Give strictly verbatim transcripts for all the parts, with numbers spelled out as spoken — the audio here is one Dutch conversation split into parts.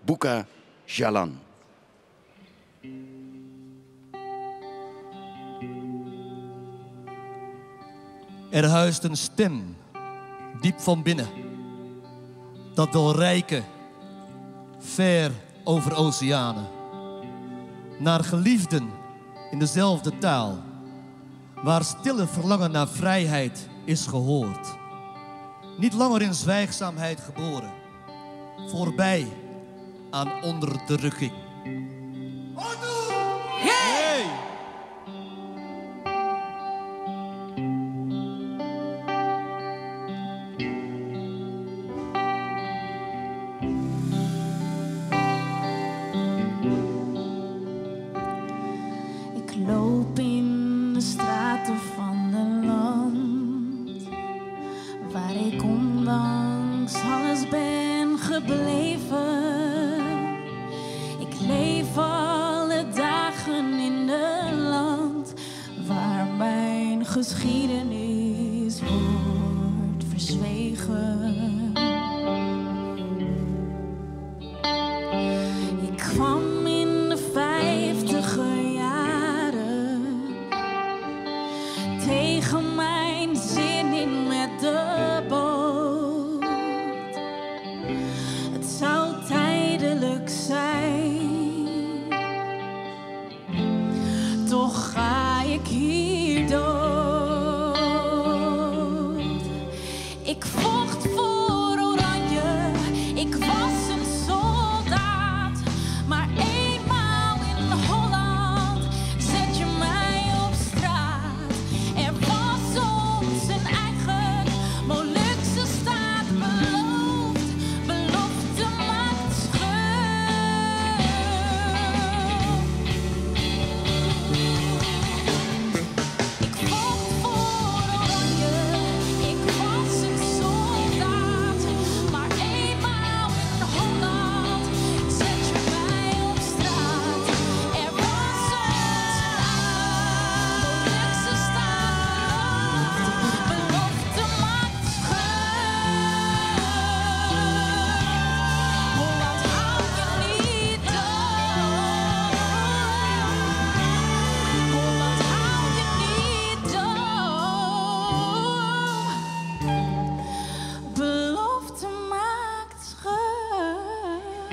Bouka Jalan. Er huist een stem, diep van binnen, dat wil reiken, ver over oceanen. Naar geliefden in dezelfde taal, waar stille verlangen naar vrijheid is gehoord. Niet langer in zwijgzaamheid geboren, voorbij aan onderdrukking. Hey! Ik loop in de straten van een land waar ik ondanks alles ben gebleven. Ik leef alle dagen in een land waar mijn geschiedenis wordt verzwegen. Ik kwam in de vijftiger jaren tegen mijn zin in met de boot. Het zou tijdelijk zijn, toch ga ik hier dood. Ik vocht voor Oranje, ik was een soldaat, maar eenmaal in Holland zet je mij op straat. Er was ons een eigen Molukse staat beloofd, belofte maakt schuld. Ik vocht voor Oranje, ik was een soldaat, maar eenmaal in Holland zet je mij op straat. Er was ons Molukse staat, belofte maakt schuld. Holland hou je niet dood. Holland hou je niet dood. Belofte maakt schuld.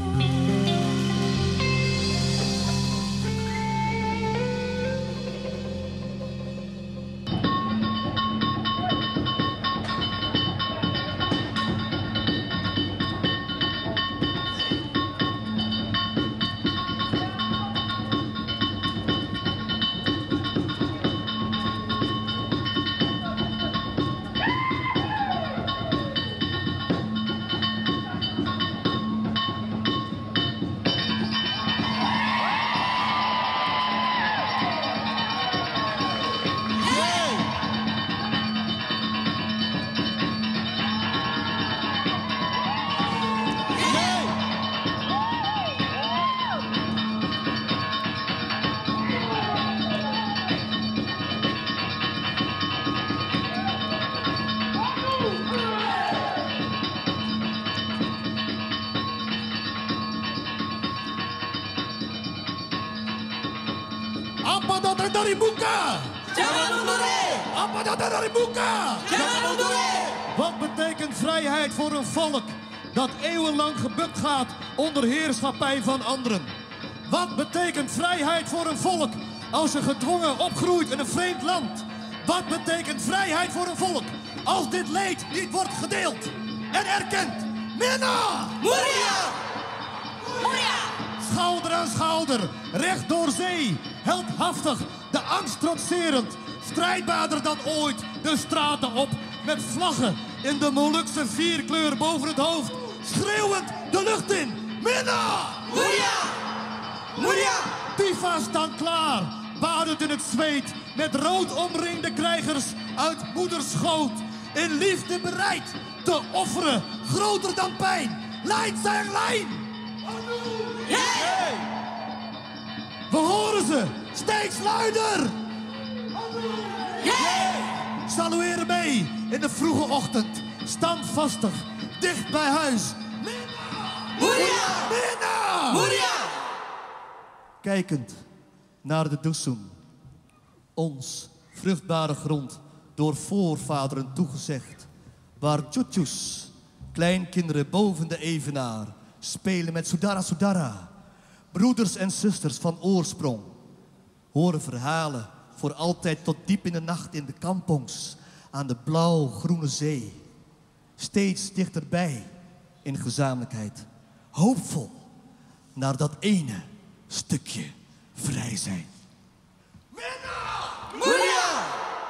Apa dat dari buka? Jangan mundur! Apa dat dari buka? Jangan mundur! Wat betekent vrijheid voor een volk dat eeuwenlang gebukt gaat onder heerschappij van anderen? Wat betekent vrijheid voor een volk als je gedwongen opgroeit in een vreemd land? Wat betekent vrijheid voor een volk als dit leed niet wordt gedeeld en erkend? Minna! Muria! Schouder aan schouder, recht door zee, heldhaftig, de angst trotserend, strijdbaarder dan ooit, de straten op, met vlaggen in de Molukse vierkleur boven het hoofd, schreeuwend de lucht in. Minna! Muria! Muria! Tifa staan klaar, badend in het zweet, met rood omringde krijgers uit moeders schoot, in liefde bereid te offeren, groter dan pijn. Leid zijn lijn! Hey! We horen ze, steeds luider! Hey! Salueren mee in de vroege ochtend, standvastig, dicht bij huis. Muria! Mina! Muria! Kijkend naar de Doesum, ons vruchtbare grond, door voorvaderen toegezegd, waar tjoetjoes, kleinkinderen boven de evenaar, spelen met Sudara Sudara, broeders en zusters van oorsprong, horen verhalen voor altijd tot diep in de nacht in de kampongs aan de blauw-groene zee, steeds dichterbij in gezamenlijkheid, hoopvol naar dat ene stukje vrij zijn. Muria!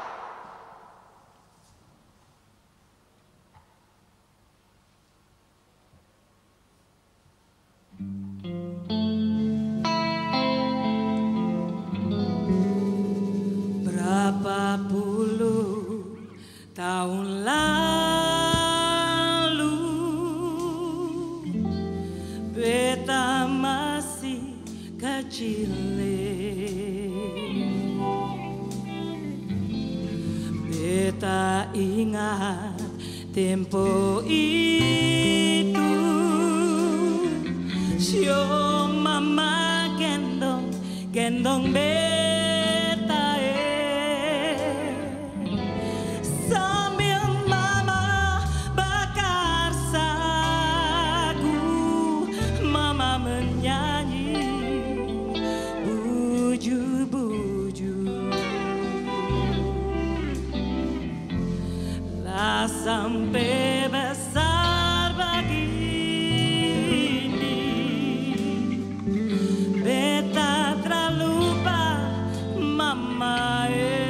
Berapa puluh tahun lalu beta masih kecil, beta ingat tempo itu, sio mama gendong gendong beta eh, sambil mama bakar sagu, mama menyanyi buju-buju. Lah sampai besar begini, beta terlupa mama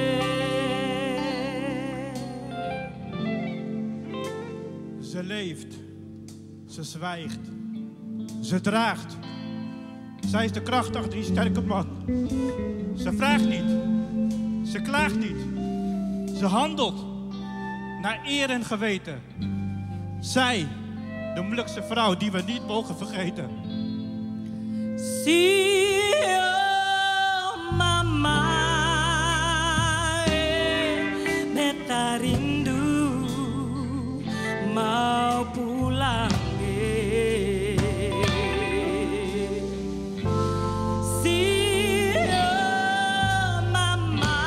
eh. Ze leeft, ze zwijgt, ze draagt. Zij is de kracht achter die sterke man. Ze vraagt niet, ze klaagt niet, ze handelt naar eer en geweten. Zij, de moeilijkste vrouw die we niet mogen vergeten. Sio mama eh, beta rindu mau pulang eh. Sio mama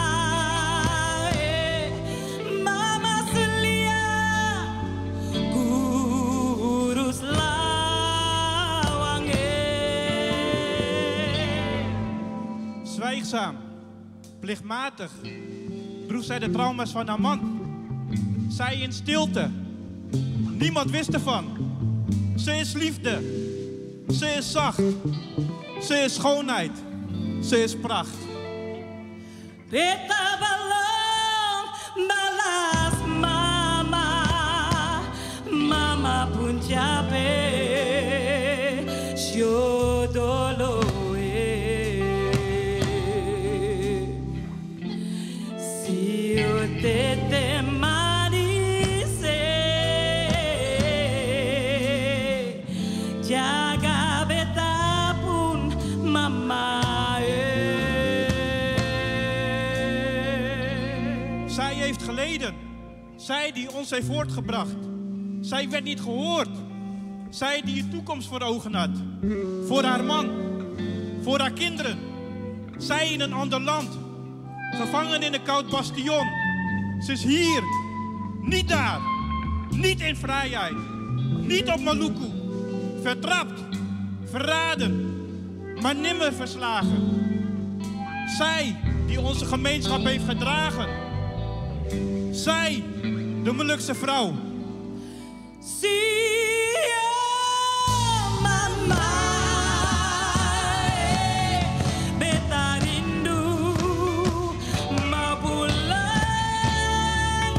eh, mama selia gurus lawang eh. Zwijgzaam, plichtmatig, droeg zij de trauma's van haar man. Zij in stilte, niemand wist ervan. Ze is liefde, ze is zacht, ze is schoonheid, ze is pracht. Beta balong balas mama, mama pun capek, sio dolo eh. Sio tete manis eh, jaga beta pun mama eh. Zij heeft geleden, zij die ons heeft voortgebracht. Zij werd niet gehoord. Zij die een toekomst voor ogen had. Voor haar man, voor haar kinderen. Zij in een ander land, gevangen in een koud bastion. Ze is hier, niet daar, niet in vrijheid, niet op Maluku. Vertrapt, verraden, maar nimmer verslagen. Zij die onze gemeenschap heeft gedragen. Zij, de Molukse vrouw. Sio mama eh, beta rindu mau pulang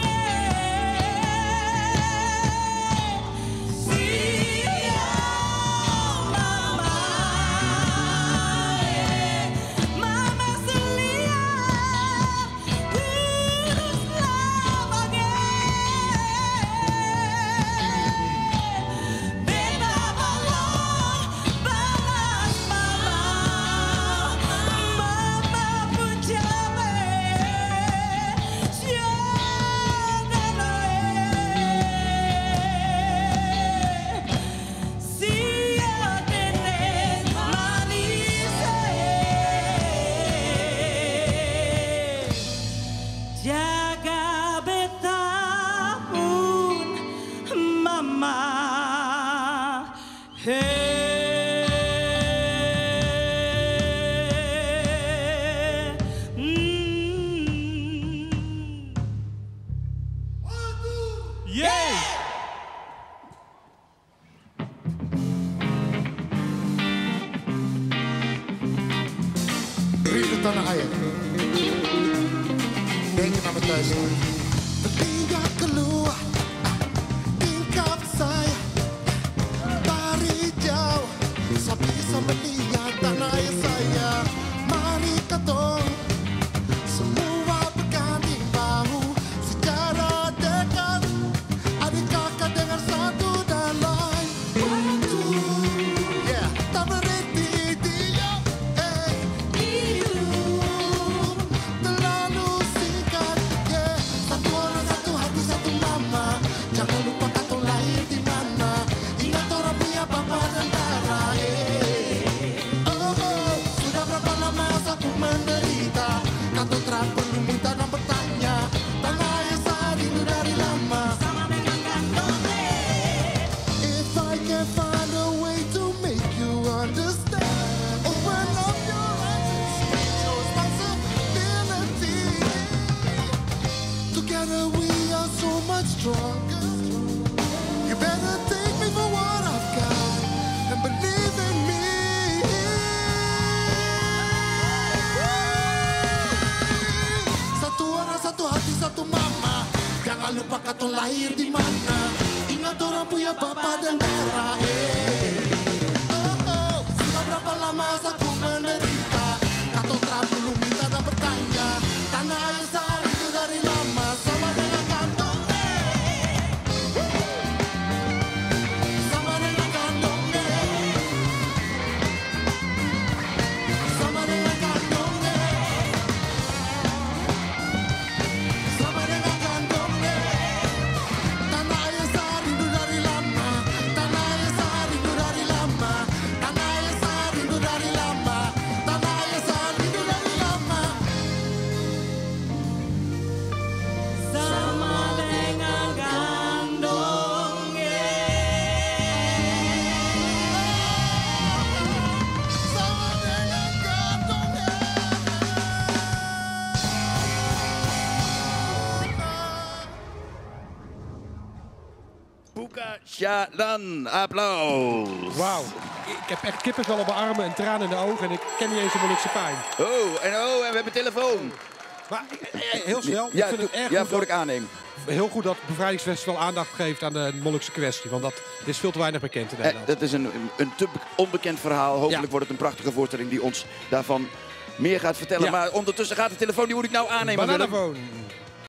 eh. Sio mama eh, mama selia gurus lawang eh. Tanah air. Denk naar me thuis. Tinggal keluar tingkap saya dari jauh sampai bisa melihat tanah air saya. Mari ketong semua berganding bahu secara dekat. Adik kakak dengan satu dan lain waktu. Yeah, tak berhenti dia. Eh, hidup terlalu singkat. Yeah, satu orang satu hati satu mama. Jangan lupa kata lahir di mana. Ingat orang punya papa dan darah. Eh, oh, oh, sudah berapa lama aku menderita. Kata terang perlu minta dan bertanya. Tanah air saat itu dari lama. If I can find a way to make you understand, open up your eyes and see your responsibility. Together we are so much stronger. You better take me for what I've got and believe in me. Satu orang, satu hati, satu mama. Jangan lupa kata lahir di mana. Ingat orang punya papa dan darah. Eh. Oh, oh. Sudah berapa lama aku menderita. Kata terang belum minta dan bertanya. Tanah air saat itu dari lama sama dengan kantong. Sama dengan kantong. Sama dengan kantong. Sama dengan kantong. Tanah air saat itu dari lama. Tanah air saat itu dari lama. Tanah air saat itu dari lama. Tanah air saat itu dari lama. Sama dengan gandongnya. Sama dengan kantong. Buka Shalan, applaus. Wauw, ik heb echt kippenvel op mijn armen en tranen in de ogen en ik ken niet eens de Molukse pijn. Oh, en oh, en we hebben telefoon. Maar eh, heel snel, Ja, ik vind het doe- erg ja goed voor dat- ik aanneem. heel goed dat het Bevrijdingsfestival aandacht geeft aan de Molukse kwestie. Want dat is veel te weinig bekend in Eh, Nederland. dat is een, een te be- onbekend verhaal. Hopelijk Ja. wordt het een prachtige voorstelling die ons daarvan meer gaat vertellen. Ja. Maar ondertussen gaat de telefoon, die moet ik nou aannemen. Willem. Bananafoon.